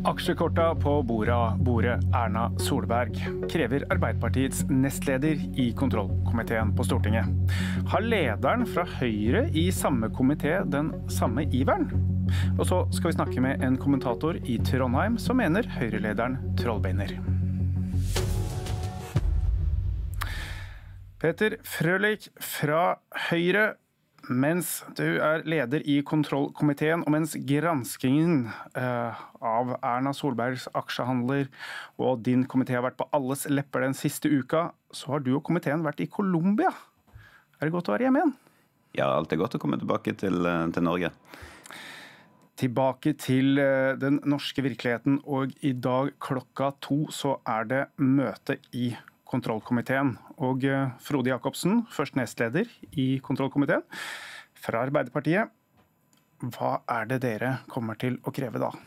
Aksjekorta på bordet Erna Solberg krever Arbeiderpartiets nestleder i kontrollkomiteen på Stortinget. Har lederen fra Høyre i samme komité den samme iveren? Og så skal vi snakke med en kommentator i Trondheim som mener Høyre-lederen trollbeiner. Peter Frølich fra Høyre, mens du er leder i kontrollkomiteen, og mens granskingen av Erna Solbergs aksjehandler og din komité har vært på alles lepper den siste uka, så har du og komiteen vært i Colombia. Er det godt å være hjemme igjen? Ja, alt er godt å komme tilbake til Norge. Tilbake til den norske virkeligheten, og i dag klokka 2 så er det møte i kontrollkomiteen. Og Frode Jacobsen, først nestleder i kontrollkomiteen fra Arbeiderpartiet. Hva er det dere kommer til å kreve da?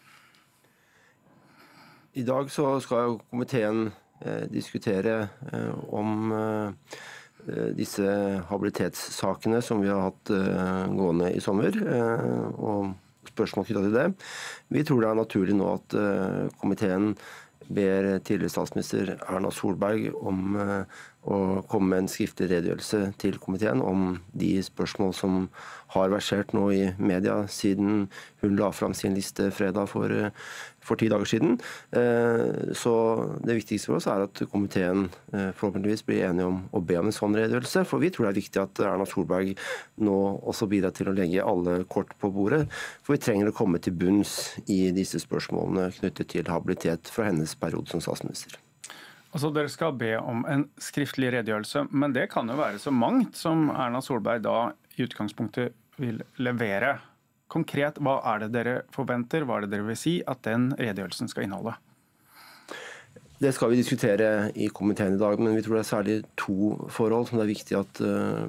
I dag så skal komiteen diskutere om disse habilitetssakene som vi har hatt gående i sommer, og spørsmål knyttet til det. Vi tror det er naturlig nå at komiteen ber tidligere statsminister Erna Solberg om å komme med en skriftlig redegjørelse til komiteen om de spørsmål som har versert nå i media siden hun la fram sin liste fredag for 10 dager siden. Så det viktigste for oss er at komiteen forhåpentligvis blir enige om å be om en sånn redegjørelse, for vi tror det er viktig at Erna Solberg nå også bidrar til å legge alle kort på bordet, for vi trenger å komme til bunns i disse spørsmålene knyttet til habilitet fra hennes periode som statsminister. Altså, dere skal be om en skriftlig redegjørelse, men det kan jo være så mangt som Erna Solberg da i utgangspunktet vil levere. Konkret, hva er det dere forventer, hva er det dere vil si at den redegjørelsen skal inneholde? Det skal vi diskutere i komiteen i dag, men vi tror det er særlig 2 forhold som det er viktig at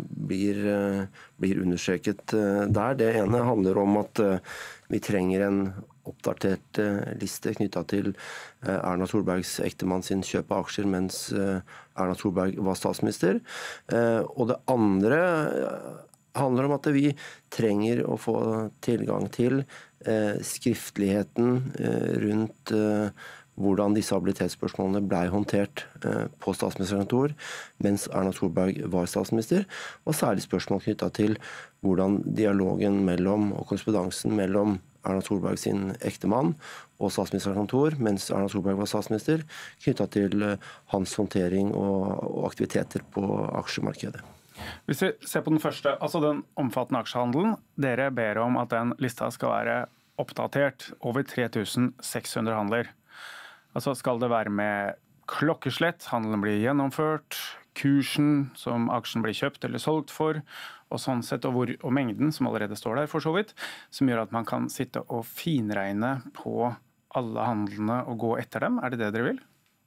blir understreket der. Det ene handler om at vi trenger en oppdatert liste knyttet til Erna Solbergs ektemann sin kjøp av aksjer mens Erna Solberg var statsminister. Og det andre handler om at vi trenger å få tilgang til skriftligheten rundt hvordan disse habilitetsspørsmålene ble håndtert på statsministerens kontor mens Erna Solberg var statsminister, og særlig spørsmål knyttet til hvordan dialogen mellom og korrespondansen mellom Erna Solberg sin ektemann og statsministerens kontor mens Erna Solberg var statsminister, knyttet til hans håndtering og aktiviteter på aksjemarkedet. Hvis vi ser på den første, altså den omfattende aksjehandelen, dere ber om at den lista skal være oppdatert over 3600 handler. Altså skal det være med klokkeslett, handelen blir gjennomført, kursen som aksjen blir kjøpt eller solgt for, og sånn sett, og mengden som allerede står der for så vidt, som gjør at man kan sitte og finregne på alle handlene og gå etter dem. Er det det dere vil?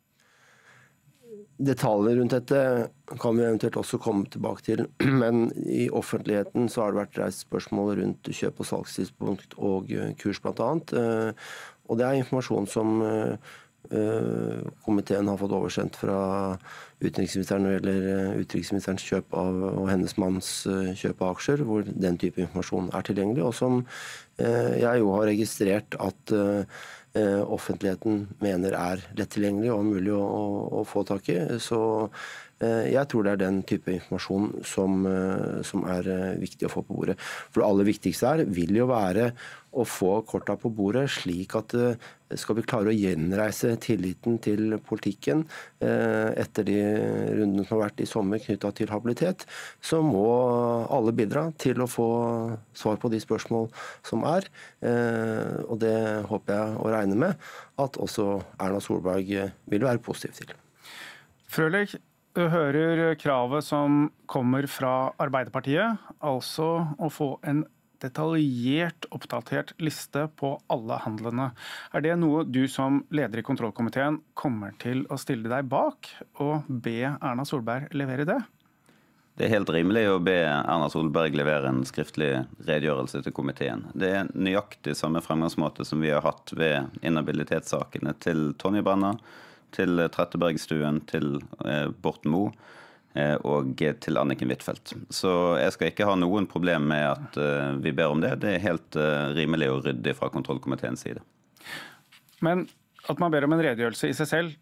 Detaljer rundt dette kan vi eventuelt også komme tilbake til, men i offentligheten så har det vært reist spørsmål rundt kjøp- og salgstidspunkt og kurs blant annet, og det er informasjon som komiteen har fått oversendt fra utenriksministeren når det gjelder utenriksministerens kjøp av og hennes manns kjøp av aksjer, hvor den type informasjon er tilgjengelig, og som jeg jo har registrert at offentligheten mener er lett tilgjengelig og mulig å få tak i. Så jeg tror det er den type informasjon som er viktig å få på bordet. For det aller viktigste her vil jo være å få korta på bordet, slik at skal vi klare å gjenreise tilliten til politikken etter de rundene som har vært i sommer knyttet til habilitet, så må alle bidra til å få svar på de spørsmål som er. Og det håper jeg å regne med at også Erna Solberg vil være positiv til. Frølich, du hører kravet som kommer fra Arbeiderpartiet, altså å få en detaljert, oppdatert liste på alle handlene. Er det noe du som leder i kontrollkomiteen kommer til å stille deg bak og be Erna Solberg levere det? Det er helt rimelig å be Erna Solberg levere en skriftlig redegjørelse til komiteen. Det er nøyaktig samme fremgangsmåte som vi har hatt ved inhabilitetssakene til Tonje Brenna, til Trettebergstuen, til Borten Moe og til Anniken Huitfeldt. Så jeg skal ikke ha noen problem med at vi ber om det. Det er helt rimelig og ryddig fra kontrollkomiteens side. Men at man ber om en redegjørelse i seg selv,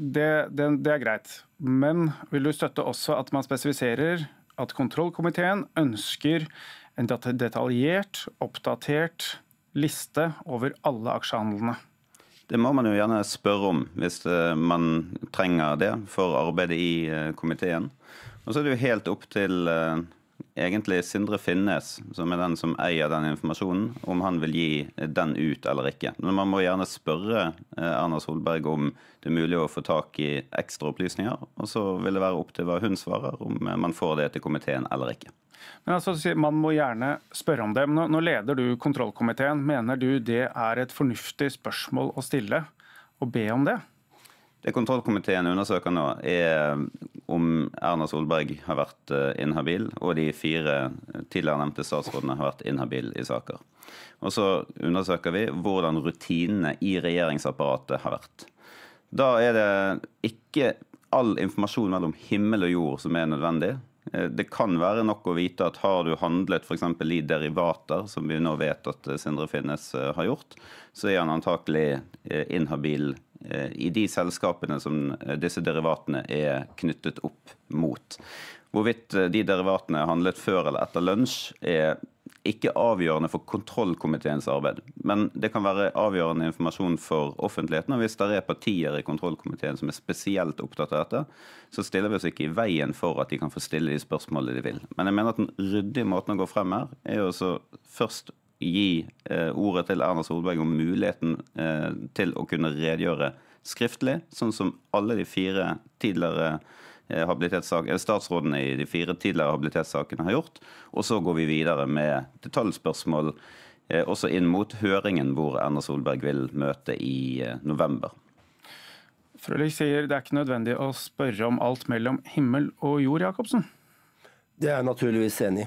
det er greit. Men vil du støtte også at man spesifiserer at kontrollkomiteen ønsker en detaljert, oppdatert liste over alle aksjehandlene? Det må man jo gjerne spørre om hvis man trenger det for arbeidet i komiteen. Og så er det jo helt opp til egentlig Sindre Finnes, som er den som eier den informasjonen, om han vil gi den ut eller ikke. Men man må gjerne spørre Erna Solberg om det er mulig å få tak i ekstra opplysninger, og så vil det være opp til hva hun svarer, om man får det til komiteen eller ikke. Men altså, man må gjerne spørre om det. Nå leder du kontrollkomiteen. Mener du det er et fornuftig spørsmål å stille og be om det? Det kontrollkomiteen undersøker nå er om Erna Solberg har vært inhabil, og de 4 tidligere nevnte statsrådene har vært inhabil i saker. Og så undersøker vi hvordan rutinene i regjeringsapparatet har vært. Da er det ikke all informasjon mellom himmel og jord som er nødvendig. Det kan være nok å vite at har du handlet for eksempel i derivater, som vi nå vet at Sindre Finnes har gjort, så er han antakelig inhabil i de selskapene som disse derivatene er knyttet opp mot. Hvorvidt de derivatene er handlet før eller etter lunsj er ikke avgjørende for kontrollkomiteens arbeid, men det kan være avgjørende informasjon for offentligheten, og hvis det er partier i kontrollkomiteen som er spesielt opptatt av dette, så stiller vi oss ikke i veien for at de kan få stille de spørsmålene de vil. Men jeg mener at den ryddige måten å gå frem her er å så først gi ordet til Erna Solberg om muligheten til å kunne redegjøre skriftlig, sånn som alle de 4 tidligere statsrådene i de 4 tidligere habilitetssakene har gjort, og så går vi videre med detaljspørsmål også inn mot høringen hvor Erna Solberg vil møte i november. Frølich sier det er ikke nødvendig å spørre om alt mellom himmel og jord, Jacobsen. Det er jeg naturligvis enig i.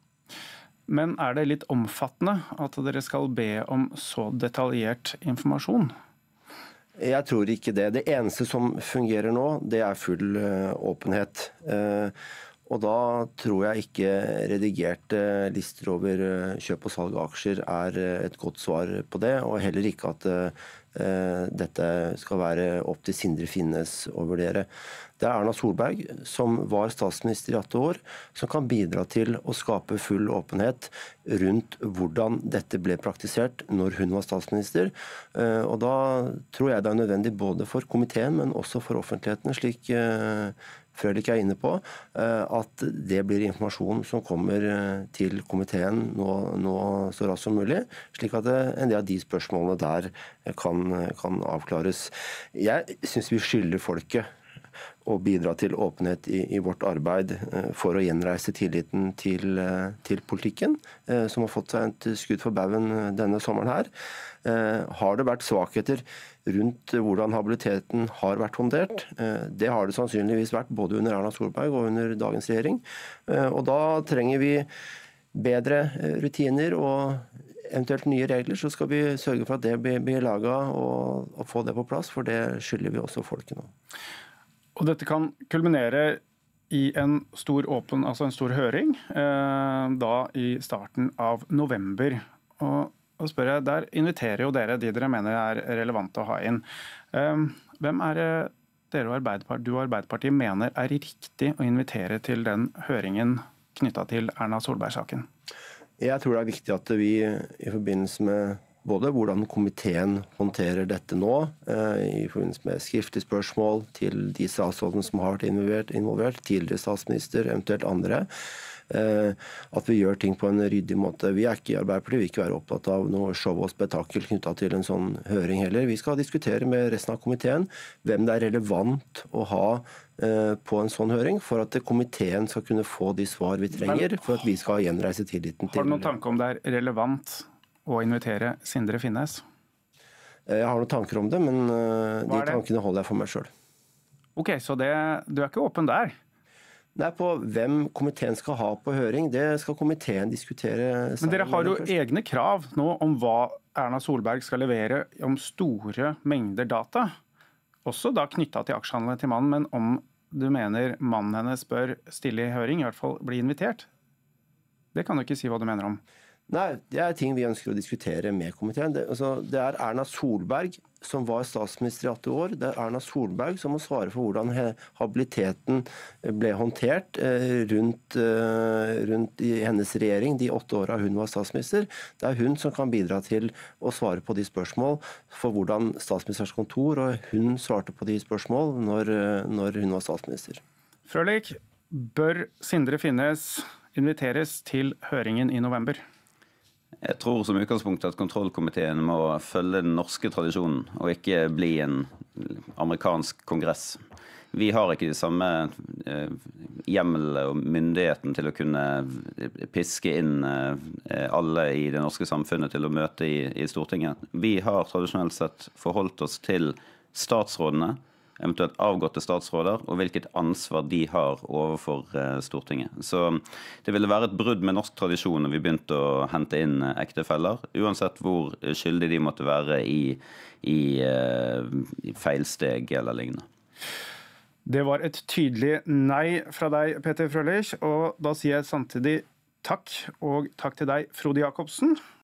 Men er det litt omfattende at dere skal be om så detaljert informasjon? Jeg tror ikke det. Det eneste som fungerer nå, det er full åpenhet. Og da tror jeg ikke redigerte lister over kjøp og salg av aksjer er et godt svar på det, og heller ikke at dette skal være opp til Sindre Finnes å vurdere. Det er Erna Solberg, som var statsminister i 8 år, som kan bidra til å skape full åpenhet rundt hvordan dette ble praktisert når hun var statsminister. Og da tror jeg det er nødvendig både for komiteen, men også for offentligheten, slik Frølich er inne på, at det blir informasjon som kommer til komiteen nå så raskt som mulig, slik at en del av de spørsmålene der kan avklares. Jeg synes vi skylder folket å bidra til åpenhet i vårt arbeid for å gjenreise tilliten til politikken, som har fått seg et skudd for baugen denne sommeren her. Har det vært svakheter rundt hvordan habiliteten har vært håndtert? Det har det sannsynligvis vært både under Erna Solberg og under dagens regjering. Og da trenger vi bedre rutiner og eventuelt nye regler, så skal vi sørge for at det blir laget og få det på plass, for det skylder vi også folket nå. Og dette kan kulminere i en stor høring, da i starten av november. Og spør jeg, der inviterer jo dere de dere mener er relevante å ha inn. Hvem er det dere og du og Arbeiderpartiet mener er riktig å invitere til den høringen knyttet til Erna Solberg-saken? Jeg tror det er viktig at vi i forbindelse med både hvordan komiteen håndterer dette nå, i forbindelse med skriftlige spørsmål til de statsrådene som har vært involvert, tidligere statsminister, eventuelt andre, at vi gjør ting på en ryddig måte. Vi er ikke i Arbeiderpartiet, vi vil ikke være opptatt av noe show og spetakkel knyttet til en sånn høring heller. Vi skal diskutere med resten av komiteen hvem det er relevant å ha på en sånn høring, for at komiteen skal kunne få de svar vi trenger, for at vi skal gjenreise tilliten til... Har du noen tanke om det er relevant å invitere Sindre Finnes? Jeg har noen tanker om det, men de tankene holder jeg for meg selv. Ok, så du er ikke åpen der? Nei, på hvem komiteen skal ha på høring, det skal komiteen diskutere. Men dere har jo egne krav nå om hva Erna Solberg skal levere om store mengder data. Også da knyttet til aksjehandelen til mannen, men om du mener mannen hennes bør stille i høring, i hvert fall bli invitert. Det kan du ikke si hva du mener om. Nei, det ting vi ønsker å diskutere med komiteen. Det Erna Solberg som var statsminister i 8 år. Det Erna Solberg som må svare for hvordan habiliteten ble håndtert rundt i hennes regjering de 8 årene hun var statsminister. Det hun som kan bidra til å svare på de spørsmål for hvordan statsministers kontor og hun svarte på de spørsmål når hun var statsminister. Frølich, bør Sindre Finnes inviteres til høringen i november? Jeg tror som utgangspunkt at kontrollkomiteen må følge den norske tradisjonen, og ikke bli en amerikansk kongress. Vi har ikke de samme hjemlene og myndigheten til å kunne piske inn alle i det norske samfunnet til å møte i Stortinget. Vi har tradisjonelt sett forholdt oss til statsrådene, eventuelt avgåtte statsråder, og hvilket ansvar de har overfor Stortinget. Så det ville være et brudd med norsk tradisjon når vi begynte å hente inn ektefeller, uansett hvor skyldig de måtte være i feilsteg eller lignende. Det var et tydelig nei fra deg, Peter Frølich, og da sier jeg samtidig takk, og takk til deg, Frode Jacobsen.